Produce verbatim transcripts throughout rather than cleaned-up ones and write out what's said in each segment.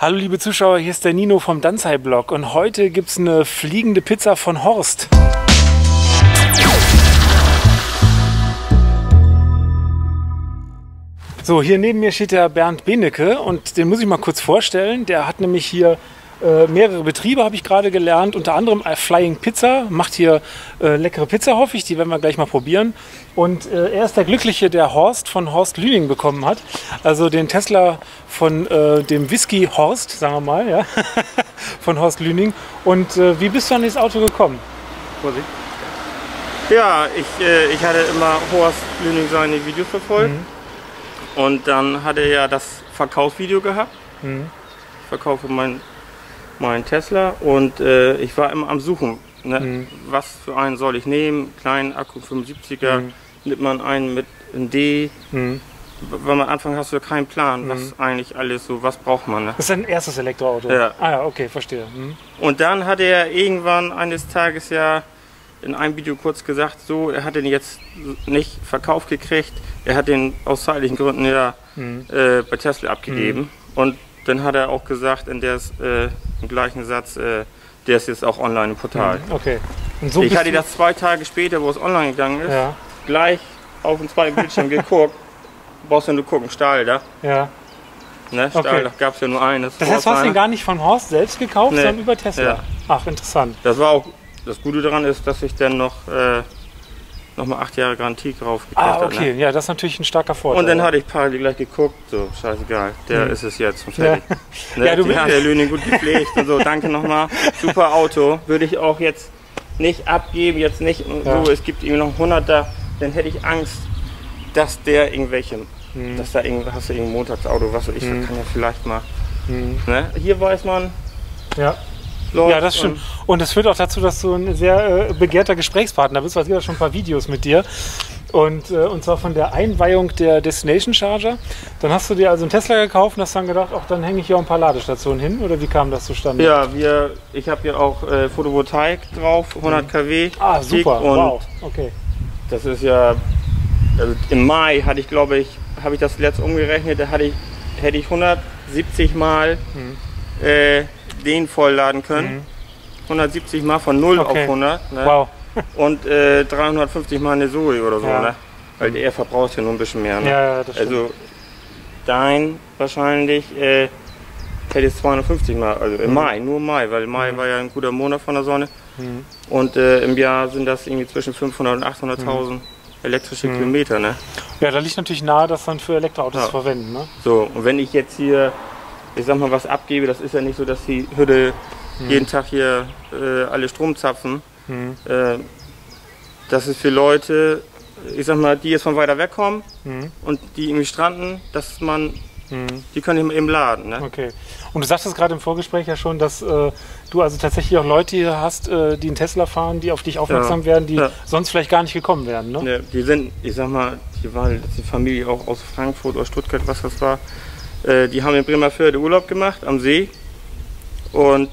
Hallo liebe Zuschauer, hier ist der Nino vom Danzai-Blog und heute gibt es eine fliegende Pizza von Horst. So, hier neben mir steht der Bernd Benecke und den muss ich mal kurz vorstellen. Der hat nämlich hier äh, mehrere Betriebe, habe ich gerade gelernt, unter anderem Flying Pizza, macht hier äh, leckere Pizza, hoffe ich, die werden wir gleich mal probieren. Und äh, er ist der Glückliche, der Horst von Horst Lüning bekommen hat, also den Tesla von äh, dem Whisky Horst, sagen wir mal, ja, von Horst Lüning. Und äh, wie bist du an dieses Auto gekommen? Vorsicht. Ja, ich, äh, ich hatte immer Horst Lüning seine Videos verfolgt. Mhm. Und dann hat er ja das Verkaufsvideo gehabt. Mhm. Ich verkaufe meinen mein Tesla und äh, ich war immer am Suchen. Ne? Mhm. Was für einen soll ich nehmen? Kleinen Akku fünfundsiebziger, mhm. nimmt man einen mit einem D. Mhm. Wenn man anfängt, hast du ja keinen Plan, was mhm. eigentlich alles so, was braucht man. Ne? Das ist ein erstes Elektroauto? Ja. Ah ja, okay, verstehe. Mhm. Und dann hat er irgendwann eines Tages ja in einem Video kurz gesagt, so, er hat den jetzt nicht verkauft gekriegt, er hat den aus zeitlichen Gründen ja mhm. äh, bei Tesla abgegeben. Mhm. Und dann hat er auch gesagt, in der äh, im gleichen Satz, äh, der ist jetzt auch online im Portal. Mhm. Okay. Und so ich hatte das zwei Tage später, wo es online gegangen ist, ja. gleich auf den zweiten Bildschirm geguckt. Brauchst du nur gucken, Stahl da. Ja. Ne, Stahl, okay. da gab es ja nur eines. Das heißt, du hast ihn gar nicht von Horst selbst gekauft, nee. sondern über Tesla? Ja. Ach, interessant. Das war auch, das Gute daran ist, dass ich dann noch, äh, noch mal acht Jahre Garantie drauf gekriegt habe. Ah, okay, ne? ja, das ist natürlich ein starker Vorteil. Und dann hatte ich parallel gleich geguckt, so, scheißegal, der hm. ist es jetzt und fertig. Ja. Ne? Ja, du Die hat der Lüning gut gepflegt und so, danke nochmal, super Auto, würde ich auch jetzt nicht abgeben, jetzt nicht ja. so, es gibt irgendwie noch hunderter, dann hätte ich Angst, dass der irgendwelche, hm. dass da irgend, hast du irgendein Montagsauto, was weiß ich, hm. kann ja vielleicht mal, hm. ne? Hier weiß man, ja. Ja, das stimmt. Und es führt auch dazu, dass du ein sehr äh, begehrter Gesprächspartner bist, weil es gibt ja schon ein paar Videos mit dir. Und, äh, und zwar von der Einweihung der Destination Charger. Dann hast du dir also einen Tesla gekauft und hast dann gedacht, ach, dann hänge ich hier auch ein paar Ladestationen hin. Oder wie kam das zustande? Ja, wir, ich habe ja auch äh, Photovoltaik drauf, hundert Kilowatt. Ah, super. Und wow. Okay. Das ist ja, also im Mai hatte ich, glaube ich, habe ich das letzt umgerechnet, da hatte ich, hätte ich hundertsiebzig Mal mhm. äh, den vollladen können. Mhm. hundertsiebzig Mal von null okay. auf hundert. Ne? Wow. Und äh, dreihundertfünfzig Mal eine Zoe oder so. Ja. Ne? Weil der verbraucht ja nur ein bisschen mehr. Ne? Ja, ja, das also dein wahrscheinlich äh, hätte es zweihundertfünfzig Mal, also im mhm. Mai, nur Mai, weil Mai mhm. war ja ein guter Monat von der Sonne. Mhm. Und äh, im Jahr sind das irgendwie zwischen fünfhundert und achthunderttausend mhm. elektrische mhm. Kilometer. Ne? Ja, da liegt natürlich nahe, das dann für Elektroautos ja. zu verwenden. Ne? So, und wenn ich jetzt hier, ich sag mal, was abgebe, das ist ja nicht so, dass die Hütte mhm. jeden Tag hier äh, alle Strom zapfen. Mhm. Äh, das ist für Leute, ich sag mal, die jetzt von weiter weg kommen mhm. und die irgendwie stranden, dass man, mhm. die können eben laden. Ne? Okay. Und du sagtest gerade im Vorgespräch ja schon, dass äh, du also tatsächlich auch Leute hier hast, äh, die einen Tesla fahren, die auf dich aufmerksam ja. werden, die ja. sonst vielleicht gar nicht gekommen wären. Ne? Ja, die sind, ich sag mal, die war die Familie auch aus Frankfurt oder Stuttgart, was das war. Die haben in Bremerförde Urlaub gemacht am See und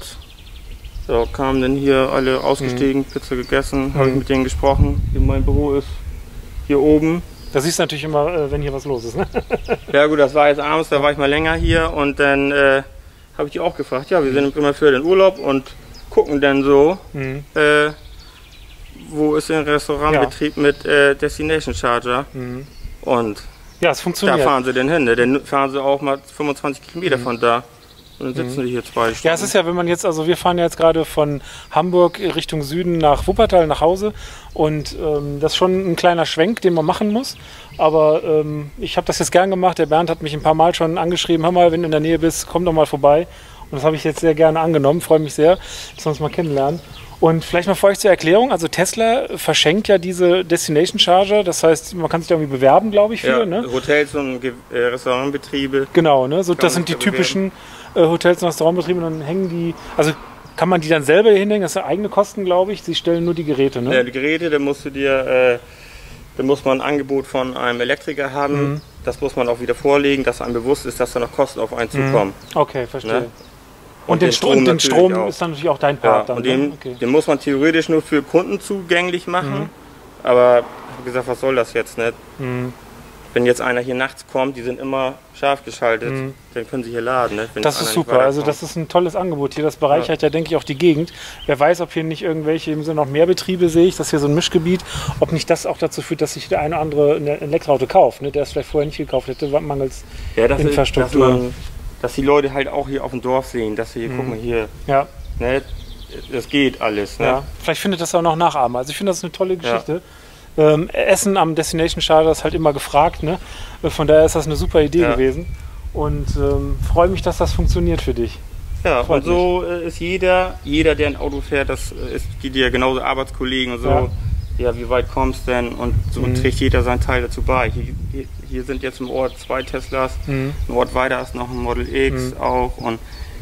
so, kamen dann hier alle ausgestiegen, mhm. Pizza gegessen, mhm. habe ich mit denen gesprochen. Mein Büro ist hier oben. Da siehst du natürlich immer, wenn hier was los ist. Ne? Ja gut, das war jetzt abends, da war ich mal länger hier und dann äh, habe ich die auch gefragt, ja, wir sind in Bremerförde in Urlaub und gucken dann so, mhm. äh, wo ist der Restaurantbetrieb ja. mit äh, Destination Charger mhm. und ja, es funktioniert. Da fahren sie denn hin, ne? Dann fahren sie auch mal fünfundzwanzig Kilometer mhm. von da und dann sitzen mhm. die hier zwei Stunden. Ja, es ist ja, wenn man jetzt, also wir fahren ja jetzt gerade von Hamburg Richtung Süden nach Wuppertal nach Hause und ähm, das ist schon ein kleiner Schwenk, den man machen muss, aber ähm, ich habe das jetzt gern gemacht, der Bernd hat mich ein paar Mal schon angeschrieben, hör mal, wenn du in der Nähe bist, komm doch mal vorbei und das habe ich jetzt sehr gerne angenommen, freue mich sehr, dass wir uns mal kennenlernen. Und vielleicht mal für euch zur Erklärung, also Tesla verschenkt ja diese Destination Charger, das heißt, man kann sich da irgendwie bewerben, glaube ich, für. Ja, ne? Hotels und äh, Restaurantbetriebe. Genau, ne? So, das sind die typischen äh, Hotels und Restaurantbetriebe und dann hängen die, also kann man die dann selber hier hinhängen, das sind eigene Kosten, glaube ich, sie stellen nur die Geräte, ne? Ja, die Geräte, da musst du dir, äh, da muss man ein Angebot von einem Elektriker haben, mhm. das muss man auch wieder vorlegen, dass einem bewusst ist, dass da noch Kosten auf einen zukommen. Mhm. Okay, verstehe. Ne? Und, und den Strom, und den Strom auch. Ist dann natürlich auch dein Part. Ja, dann, und den, ne? okay. den muss man theoretisch nur für Kunden zugänglich machen. Mhm. Aber ich habe gesagt, was soll das jetzt nicht? Mhm. wenn jetzt einer hier nachts kommt, die sind immer scharf geschaltet, mhm. dann können sie hier laden. Ne? Wenn das ist super, also das ist ein tolles Angebot hier. Das bereichert ja, ja denke ich, auch die Gegend. Wer weiß, ob hier nicht irgendwelche, eben so noch mehr Betriebe sehe ich, das ist hier so ein Mischgebiet, ob nicht das auch dazu führt, dass sich der eine oder andere ein Elektroauto kauft, ne? Der es vielleicht vorher nicht gekauft hätte, mangels ja, das Infrastruktur. Ist, dass, man, dass die Leute halt auch hier auf dem Dorf sehen, dass sie hier, mhm. guck mal hier, ja. ne? Das geht alles. Ne? Ja. Vielleicht findet das auch noch Nachahmer. Also ich finde das eine tolle Geschichte. Ja. Ähm, Essen am Destination Charger ist halt immer gefragt, ne? Von daher ist das eine super Idee ja. gewesen und ähm, freue mich, dass das funktioniert für dich. Ja, Freut und so mich. ist jeder, jeder, der ein Auto fährt, das ist, die dir genauso Arbeitskollegen und so, ja, ja wie weit kommst du denn? Und so mhm. trägt jeder seinen Teil dazu bei. Hier, hier, hier sind jetzt im Ort zwei Teslas, mhm. ein Ort weiter ist noch ein Model X mhm. auch und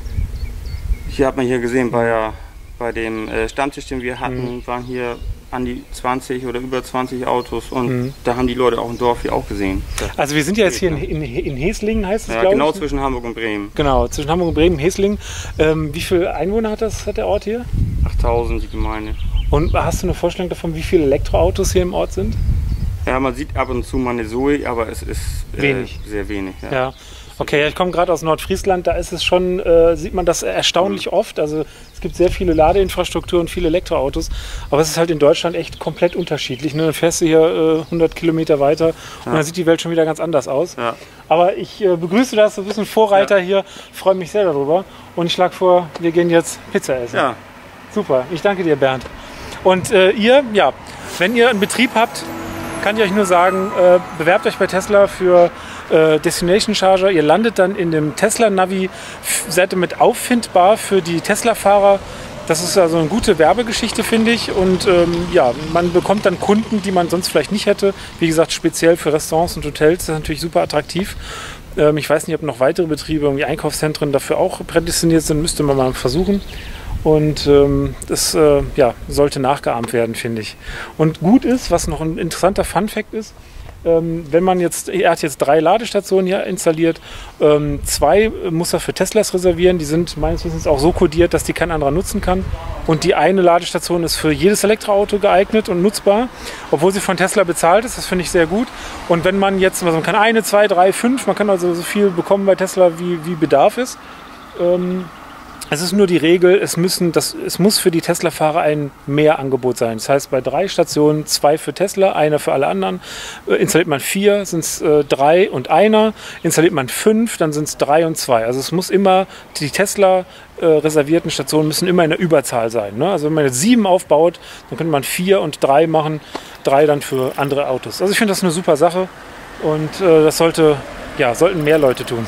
hier hat man hier gesehen, bei, ja, bei dem äh, Stammtisch, den wir hatten, mhm. waren hier an die zwanzig oder über zwanzig Autos und mhm. da haben die Leute auch im Dorf hier auch gesehen. Also wir sind ja jetzt hier in, in, in Heslingen, heißt es, ja, glaube genau ich? Genau zwischen Hamburg und Bremen. Genau, zwischen Hamburg und Bremen, Heslingen. Ähm, wie viele Einwohner hat, das, hat der Ort hier? achttausend, die Gemeinde. Und hast du eine Vorstellung davon, wie viele Elektroautos hier im Ort sind? Ja, man sieht ab und zu mal eine Zoe, aber es ist äh, wenig. sehr wenig. Ja. Ja. Okay, ich komme gerade aus Nordfriesland, da ist es schon, äh, sieht man das erstaunlich mhm. oft. Also es gibt sehr viele Ladeinfrastruktur und viele Elektroautos, aber es ist halt in Deutschland echt komplett unterschiedlich. Ne? Dann fährst du hier äh, hundert Kilometer weiter ja. und dann sieht die Welt schon wieder ganz anders aus. Ja. Aber ich äh, begrüße das, du bist ein Vorreiter ja. hier, freue mich sehr darüber und ich schlage vor, wir gehen jetzt Pizza essen. Ja. Super, ich danke dir, Bernd. Und äh, ihr, ja, wenn ihr einen Betrieb habt, kann ich euch nur sagen, äh, bewerbt euch bei Tesla für äh, Destination Charger. Ihr landet dann in dem Tesla Navi, seid damit auffindbar für die Tesla-Fahrer. Das ist also eine gute Werbegeschichte, finde ich. Und ähm, ja, man bekommt dann Kunden, die man sonst vielleicht nicht hätte. Wie gesagt, speziell für Restaurants und Hotels. Das ist natürlich super attraktiv. Ähm, ich weiß nicht, ob noch weitere Betriebe, irgendwie Einkaufszentren dafür auch prädestiniert sind. Müsste man mal versuchen. Und ähm, das äh, ja, sollte nachgeahmt werden, finde ich. Und gut ist, was noch ein interessanter Funfact ist, ähm, wenn man jetzt, er hat jetzt drei Ladestationen hier installiert, ähm, zwei muss er für Teslas reservieren, die sind meines Wissens auch so kodiert, dass die kein anderer nutzen kann. Und die eine Ladestation ist für jedes Elektroauto geeignet und nutzbar, obwohl sie von Tesla bezahlt ist, das finde ich sehr gut. Und wenn man jetzt, also man kann eine, zwei, drei, fünf, man kann also so viel bekommen bei Tesla, wie, wie Bedarf ist. Ähm, Es ist nur die Regel, es, müssen, das, es muss für die Tesla-Fahrer ein Mehrangebot sein. Das heißt, bei drei Stationen zwei für Tesla, einer für alle anderen. Äh, installiert man vier, sind es äh, drei und einer. Installiert man fünf, dann sind es drei und zwei. Also es muss immer, die Tesla äh, reservierten Stationen müssen immer in der Überzahl sein. Ne? Also wenn man jetzt sieben aufbaut, dann könnte man vier und drei machen. Drei dann für andere Autos. Also ich finde das eine super Sache und äh, das sollte, ja, sollten mehr Leute tun.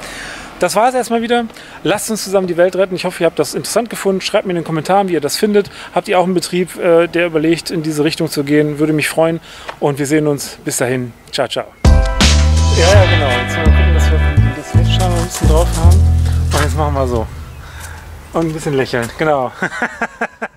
Das war es erstmal wieder. Lasst uns zusammen die Welt retten. Ich hoffe, ihr habt das interessant gefunden. Schreibt mir in den Kommentaren, wie ihr das findet. Habt ihr auch einen Betrieb, äh, der überlegt, in diese Richtung zu gehen? Würde mich freuen. Und wir sehen uns. Bis dahin. Ciao, ciao. Ja, ja, genau. Jetzt mal gucken, dass wir das Lichtschirm ein bisschen drauf haben. Und jetzt machen wir so. Und ein bisschen lächeln. Genau.